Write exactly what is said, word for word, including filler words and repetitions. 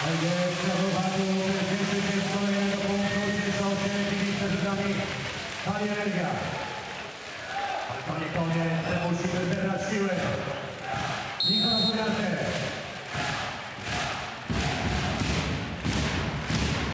Panie Energia. A to nie koniec, musimy zebrać siłę.